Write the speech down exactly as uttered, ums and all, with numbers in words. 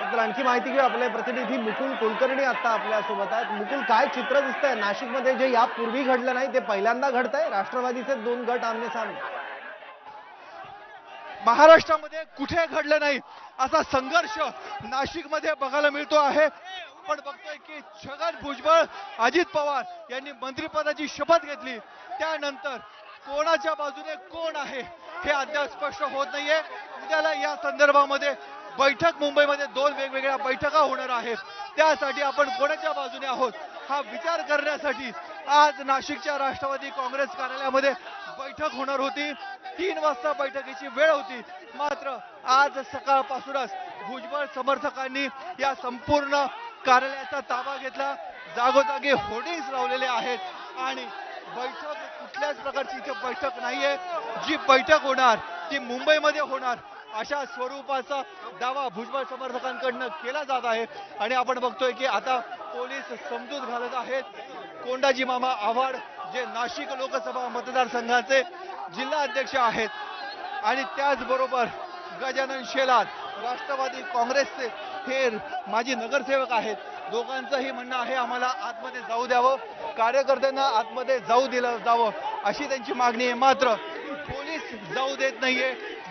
त्याबद्दल आणखी माहिती घेऊ. आपले प्रतिनिधी मुकुल कुलकर्णी आता आपल्या सोबत आहेत. मुकुल, काय चित्र दिसतंय नाशिकमध्ये जे यापूर्वी घडलं नाही ते पहिल्यांदा घडतंय? राष्ट्रवादीचे दोन गट आमने सामने. महाराष्ट्रामध्ये कुठे घडलं नाही असा संघर्ष नाशिकमध्ये बघायला मिळतो आहे. आपण बघतोय की छगन भुजबळ, अजित पवार यांनी मंत्रिपदाची शपथ घेतली, त्यानंतर कोणाच्या बाजूने कोण आहे हे अद्याप स्पष्ट होत नाहीये. उद्याला या संदर्भामध्ये बैठक मुंबईमध्ये दोन वेगवेगळ्या बैठका होणार आहेत. त्यासाठी आपण कोणाच्या बाजूने आहोत हा विचार करण्यासाठी आज नाशिकच्या राष्ट्रवादी काँग्रेस कार्यालयामध्ये बैठक होणार होती. तीन वाजता बैठकीची वेळ होती, मात्र आज सकाळपासूनच भुजबळ समर्थकांनी या संपूर्ण कार्यालयाचा ताबा घेतला. जागोजागी होर्डिंग्स लावलेले आहेत आणि बैठक कुठल्याच प्रकारची इथे बैठक नाहीये. जी बैठक होणार ती मुंबईमध्ये होणार अशा स्वरूपाचा दावा भुजबळ समर्थकांकडनं केला जात आहे. आणि आपण बघतोय की आता पोलीस समजूत घालत आहेत. कोंडाजी मामा आव्हाड जे नाशिक लोकसभा मतदारसंघाचे जिल्हा अध्यक्ष आहेत आणि त्याचबरोबर गजानन शेलार राष्ट्रवादी काँग्रेसचे हे माजी नगरसेवक आहेत. दोघांचंही म्हणणं आहे आम्हाला आतमध्ये जाऊ द्यावं, कार्यकर्त्यांना आतमध्ये जाऊ दिलं जावं अशी त्यांची मागणी आहे. मात्र पोलीस जाऊ देत नाहीये.